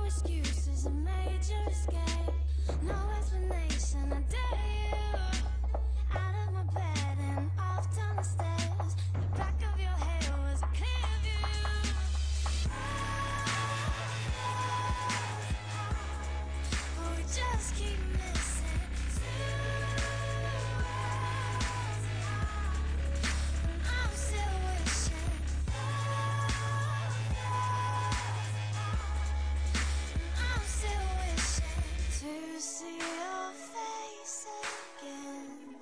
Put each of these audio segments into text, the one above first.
excuses, a major escape. No explanation, I dare you. Out of my bed and off down the stairs. The back of your hair was a clear view. But we just keep missing and I'm still wishing. I'm still wishing to see your face again.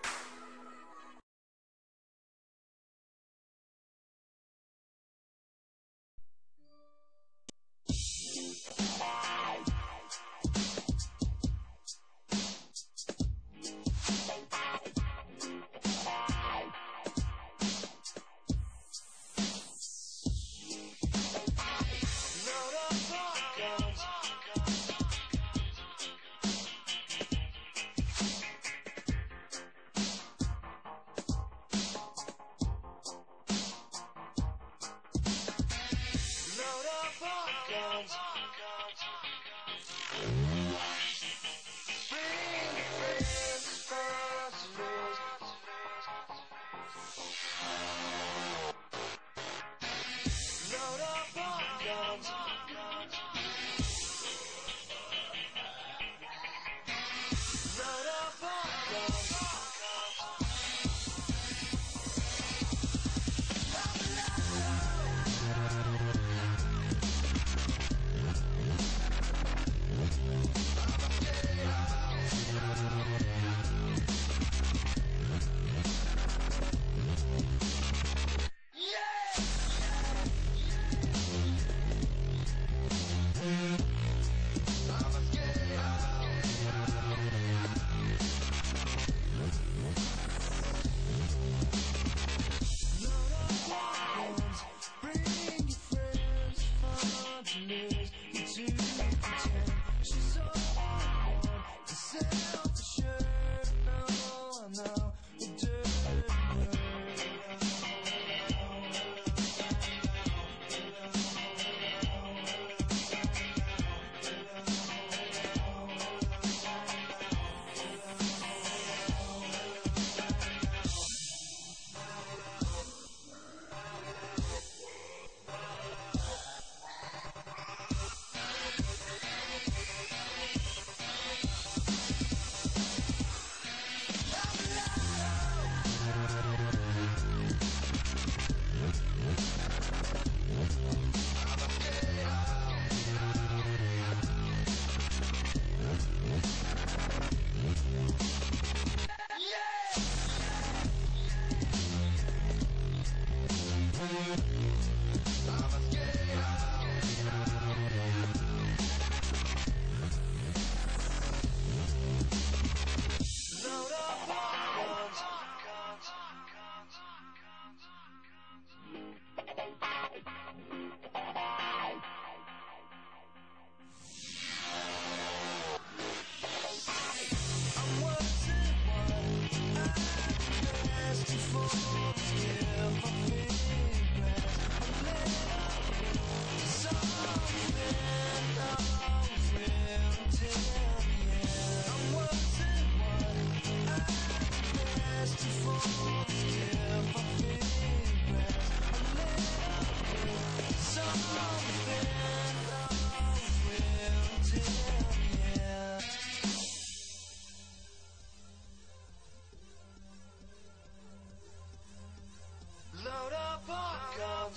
Load up our guns.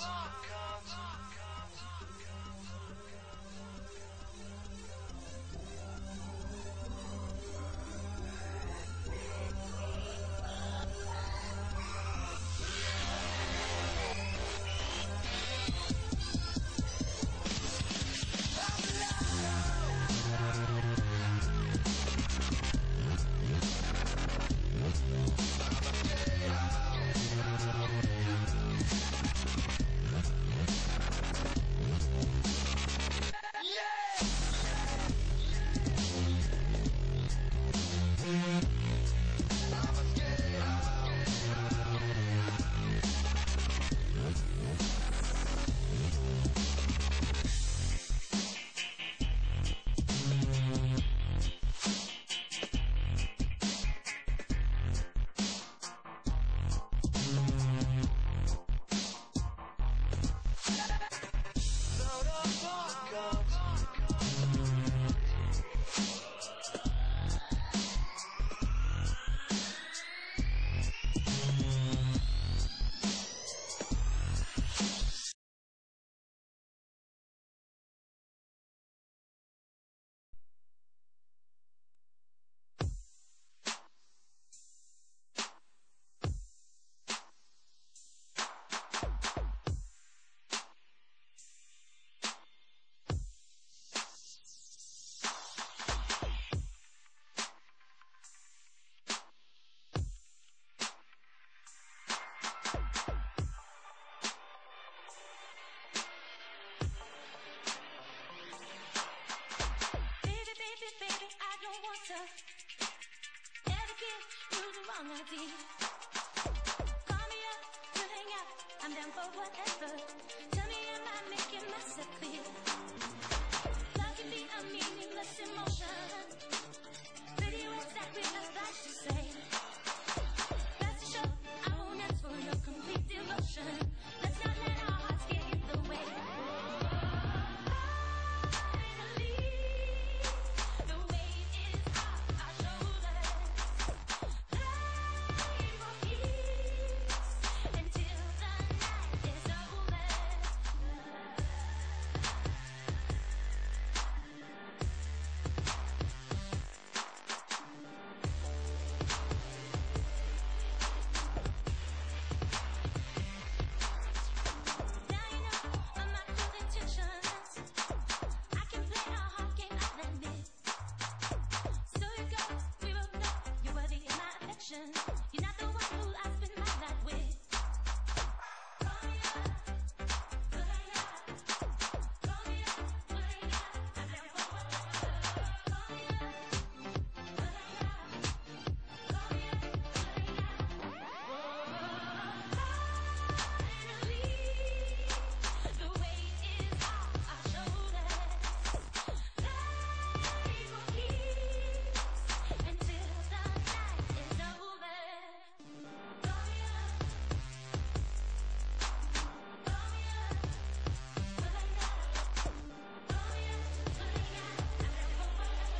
down for whatever. Tell me, am I making myself clear? Love can be a meaningless emotion. Pretty words that we just like to say. Rest assured, I won't ask for your complete devotion. Let's not let our hearts get in the way. You're not the one who I spend my life with. Call me up, but I call me up, but I'm down for whatever. Call me up, but call me up, finally, the weight is off our shoulders. Life will keep until the night is over. Call me up, but I call me up, but I'm down for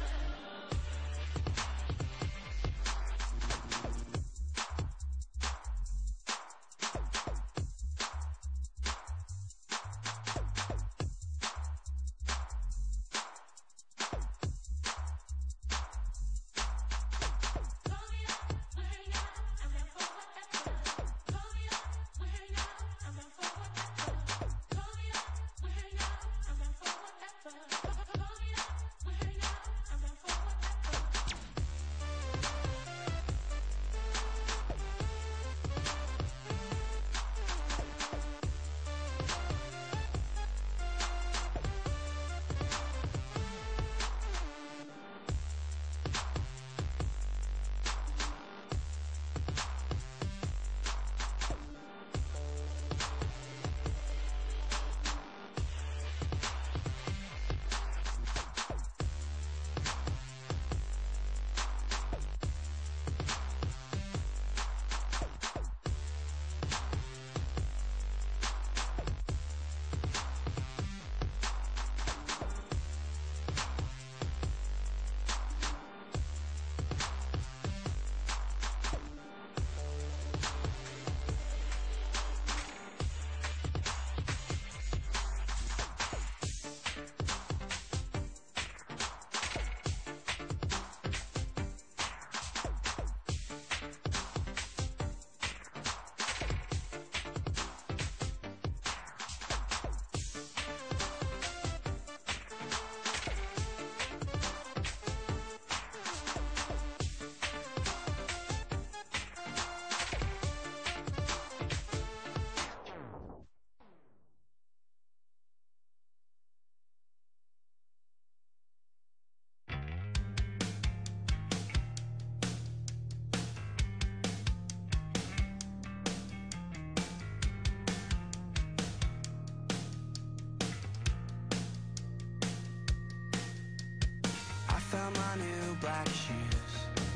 found my new black shoes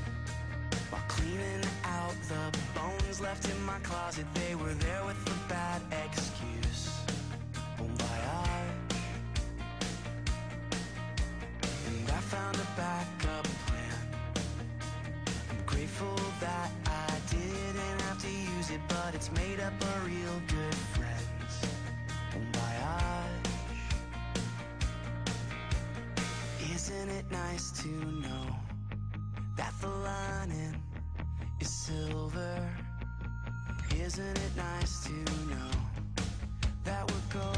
while cleaning out the bones left in my closet. They were there with a bad excuse. Bon voyage. And I found a backup plan. I'm grateful that I didn't have to use it, but it's made up of real good friends. Bon voyage. Isn't it nice to know that the lining is silver? Isn't it nice to know that we're going